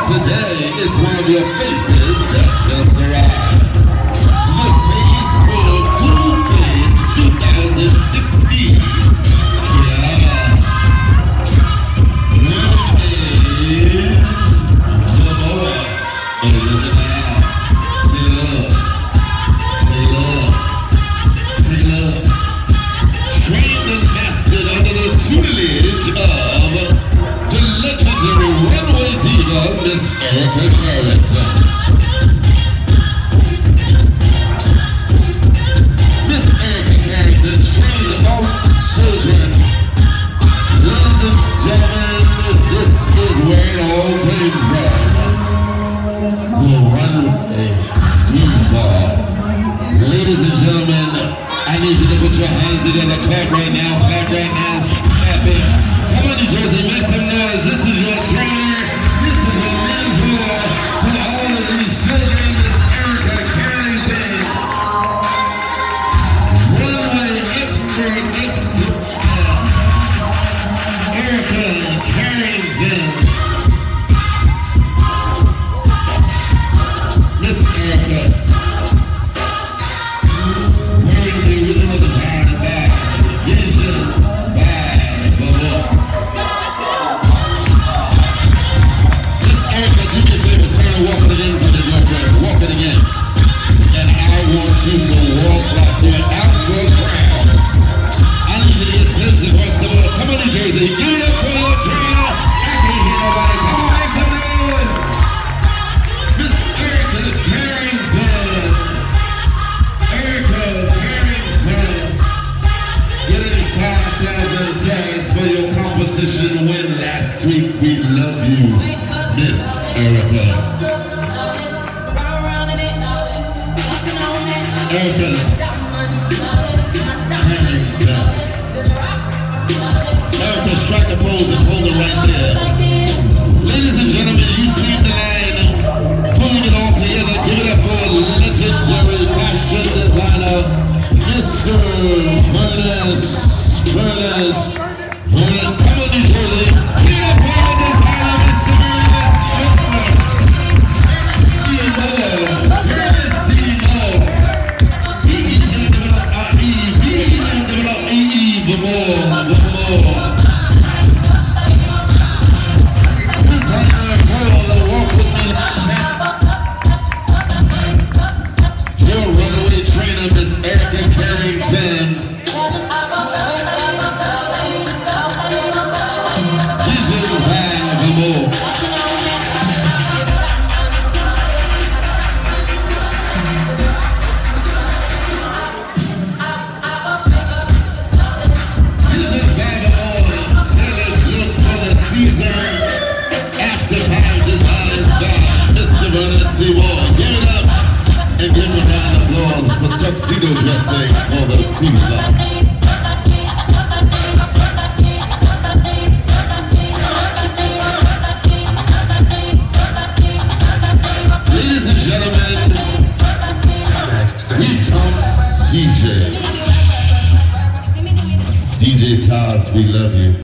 Today, it's one of your faces that just arrived. The Tasteful Cool Games 2016. Yeah. The boy. Original. Take love. Trained and mastered under the tutelage of the legendary runway diva, Miss Erica Carrington. Miss Erica Carrington trained all children. Ladies and gentlemen, this is where it all came from. The runway diva. Ladies and gentlemen, I need you to put your hands together. Clap right now. Clap right now. Clap it. Come on, New Jersey, make some noise. This is your trainer. This is your mentor to all of these children. Miss Erica Carrington. Runway expert. Erica Carrington. Miss Erica. Win last week. We love you, Miss Erica. Erica Carrington. Erica, strike a pose and hold it right there. Ladies and gentlemen, you see the line, pulling it all together. Give it up for legendary fashion designer, Mr. Ernest. Come on, New Jersey. Give it up for the designer, Mr. Designer Pearl, walk with me. Your runaway trainer, Miss Erica Carrington. Give it up and give a round of applause for tuxedo dressing for the season. Ladies and gentlemen, we come DJ Taz, we love you.